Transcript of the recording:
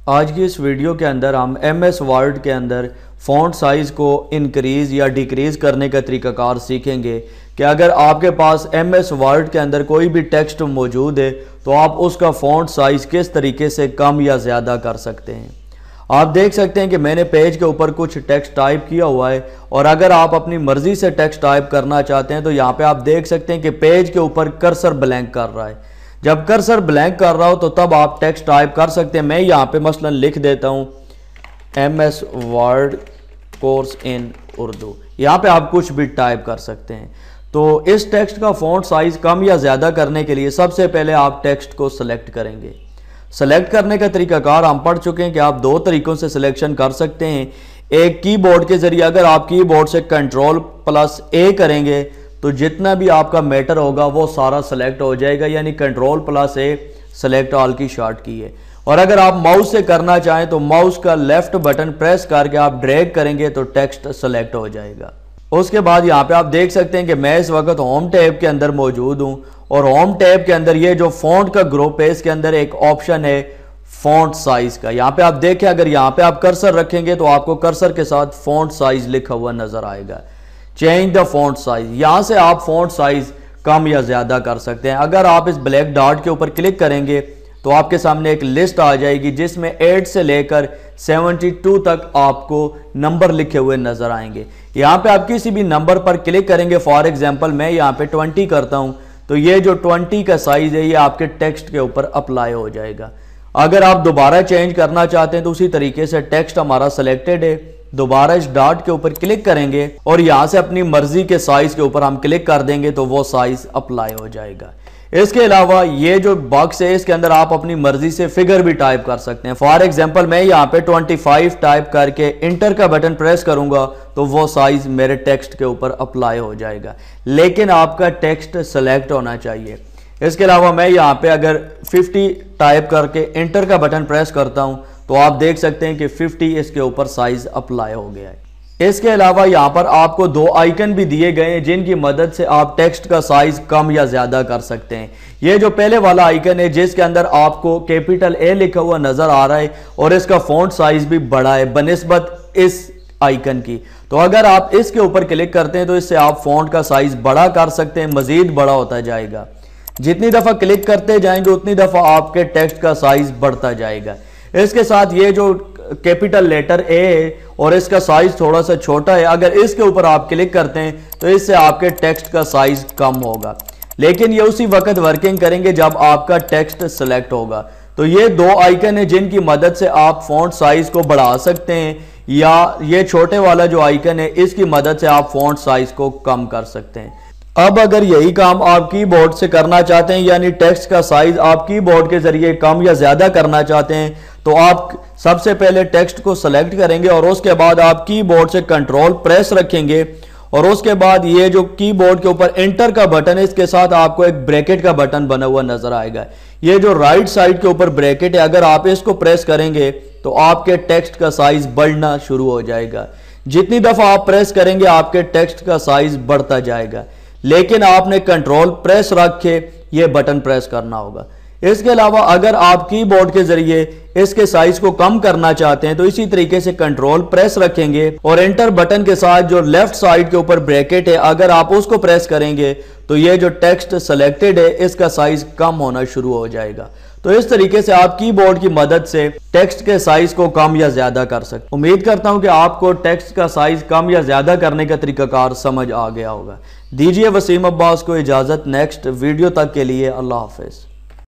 آج کی اس ویڈیو کے اندر ہم ایم ایس ورڈ کے اندر فونٹ سائز کو انکریز یا ڈیکریز کرنے کا طریقہ کار سیکھیں گے کہ اگر آپ کے پاس ایم ایس ورڈ کے اندر کوئی بھی ٹیکسٹ موجود ہے تو آپ اس کا فونٹ سائز کس طریقے سے کم یا زیادہ کر سکتے ہیں۔ آپ دیکھ سکتے ہیں کہ میں نے پیج کے اوپر کچھ ٹیکسٹ ٹائپ کیا ہوا ہے، اور اگر آپ اپنی مرضی سے ٹیکسٹ ٹائپ کرنا چاہتے ہیں تو یہاں پہ آپ دیکھ سکتے ہیں کہ پیج کے اوپر کرسر بلینک کر رہا ہے۔ جب کرسر بلینک کر رہا ہو تو تب آپ ٹیکسٹ ٹائپ کر سکتے ہیں۔ میں یہاں پہ مثلا لکھ دیتا ہوں M S word course in Urdu, یہاں پہ آپ کچھ بھی ٹائپ کر سکتے ہیں۔ تو اس ٹیکسٹ کا فونٹ سائز کم یا زیادہ کرنے کے لیے سب سے پہلے آپ ٹیکسٹ کو سلیکٹ کریں گے۔ سلیکٹ کرنے کا طریقہ کار ہم پڑھ چکے ہیں کہ آپ دو طریقوں سے سلیکشن کر سکتے ہیں۔ ایک کی بورڈ کے ذریعے، اگر آپ کی بورڈ سے کنٹرول+A کریں گے تو جتنا بھی آپ کا میٹر ہوگا وہ سارا سلیکٹ ہو جائے گا، یعنی کنٹرول+A سلیکٹ آل کی شارٹ کی ہے۔ اور اگر آپ ماؤس سے کرنا چاہیں تو ماؤس کا لیفٹ بٹن پریس کر کے آپ ڈریگ کریں گے تو ٹیکسٹ سلیکٹ ہو جائے گا۔ اس کے بعد یہاں پہ آپ دیکھ سکتے ہیں کہ میں اس وقت ہوم ٹیب کے اندر موجود ہوں، اور ہوم ٹیب کے اندر یہ جو فونٹ کا گروپ ہے اس کے اندر ایک آپشن ہے فونٹ سائز کا۔ یہاں پہ آپ دیکھیں، اگر یہاں پہ آپ کرسر رکھیں گے تو آپ کو کرسر کے ساتھ فونٹ سائز لکھا ہوا نظر آئے گا۔ چینج دا فونٹ سائز، یہاں سے آپ فونٹ سائز کم یا زیادہ کر سکتے ہیں۔ اگر آپ اس بلیک ڈاٹ کے اوپر کلک کریں گے تو آپ کے سامنے ایک لسٹ آ جائے گی جس میں 8 سے لے کر 72 تک آپ کو نمبر لکھے ہوئے نظر آئیں گے۔ یہاں پہ آپ کسی بھی نمبر پر کلک کریں گے، فار ایگزامپل میں یہاں پہ 20 کرتا ہوں تو یہ جو 20 کا سائز ہے یہ آپ کے ٹیکسٹ کے اوپر اپلائی ہو جائے گا۔ اگر آپ دوبارہ چینج کرنا چاہتے ہیں تو اسی طریقے سے ٹیکسٹ ہمارا سلیکٹڈ ہے، دوبارہ اس ڈاٹ کے اوپر کلک کریں گے اور یہاں سے اپنی مرضی کے سائز کے اوپر ہم کلک کر دیں گے تو وہ سائز اپلائی ہو جائے گا۔ اس کے علاوہ یہ جو باکس ہے اس کے اندر آپ اپنی مرضی سے فگر بھی ٹائپ کر سکتے ہیں۔ فار ایگزامپل میں یہاں پہ 25 ٹائپ کر کے انٹر کا بٹن پریس کروں گا تو وہ سائز میرے ٹیکسٹ کے اوپر اپلائی ہو جائے گا، لیکن آپ کا ٹیکسٹ سلیکٹ ہونا چاہیے۔ اس کے علاوہ میں یہاں پہ اگر 50 ٹائپ کر کے انٹر کا بٹن پریس کرتا ہوں تو آپ دیکھ سکتے ہیں کہ 50 اس کے اوپر سائز اپلائی ہو گیا ہے۔ اس کے علاوہ یہاں پر آپ کو دو آئیکن بھی دیے گئے ہیں جن کی مدد سے آپ ٹیکسٹ کا سائز کم یا زیادہ کر سکتے ہیں۔ یہ جو پہلے والا آئیکن ہے جس کے اندر آپ کو کیپیٹل A لکھا ہوا نظر آ رہا ہے اور اس کا فونٹ سائز بھی بڑا ہے بنسبت اس آئیکن کی، تو اگر آپ اس کے اوپر کلک کرتے ہیں تو اس سے آپ فونٹ کا سائز بڑا کر سکتے ہیں، مزید بڑا ہوتا جائے گا۔ جتنی دفعہ کلک کرتے جائیں گے اتنی دفعہ آپ کے ٹیکسٹ کا سائز بڑھتا جائے گا۔ اس کے ساتھ یہ جو کیپیٹل لیٹر A ہے اور اس کا سائز تھوڑا سا چھوٹا ہے، اگر اس کے اوپر آپ کلک کرتے ہیں تو اس سے آپ کے ٹیکسٹ کا سائز کم ہوگا، لیکن یہ اسی وقت ورکنگ کریں گے جب آپ کا ٹیکسٹ سلیکٹ ہوگا۔ تو یہ دو آئیکن ہیں جن کی مدد سے آپ فونٹ سائز کو بڑھا سکتے ہیں، یا یہ چھوٹے والا جو آئیکن ہے اس کی مدد سے آپ فونٹ سائز کو کم کر سکتے ہیں۔ اب اگر یہی کام آپ کی بورڈ سے کرنا چاہتے ہیں، یعنی ٹیکسٹ کا سائز آپ کی بورڈ کے ذریعے کم یا زیادہ کرنا چاہتے ہیں، تو آپ سب سے پہلے ٹیکسٹ کو سلیکٹ کریں گے اور اس کے بعد آپ کی بورڈ سے کنٹرول پریس رکھیں گے، اور اس کے بعد یہ جو کی بورڈ کے اوپر انٹر کا بٹن ہے اس کے ساتھ آپ کو ایک بریکٹ کا بٹن بنا ہوا نظر آئے گا۔ یہ جو رائٹ سائڈ کے اوپر بریکٹ ہے، اگر آپ اس کو پریس کریں گے تو آپ کے ٹیکسٹ کا سائز بڑھنا شروع ہو جائے گا۔ جتنی دفعہ آپ پریس کریں گے آپ کے ٹیکسٹ کا سائز بڑھتا جائے گا، لیکن آپ نے کنٹرول پریس رکھ کے یہ بٹن پریس کرنا ہوگا۔ اس کے علاوہ اگر آپ کی بورڈ کے ذریعے اس کے سائز کو کم کرنا چاہتے ہیں تو اسی طریقے سے کنٹرول پریس رکھیں گے اور انٹر بٹن کے ساتھ جو لیفٹ سائڈ کے اوپر بریکٹ ہے اگر آپ اس کو پریس کریں گے تو یہ جو ٹیکسٹ سلیکٹڈ ہے اس کا سائز کم ہونا شروع ہو جائے گا۔ تو اس طریقے سے آپ کی بورڈ کی مدد سے ٹیکسٹ کے سائز کو کم یا زیادہ کر سکتے ہیں۔ امید کرتا ہوں کہ آپ کو ٹیکسٹ کا سائز کم یا زیادہ کرنے کا طریقہ کار سمجھ آ گیا ہوگا۔ دیجیے وسیم عباس کو اجازت، نیکسٹ ویڈیو تک کے لیے اللہ حافظ۔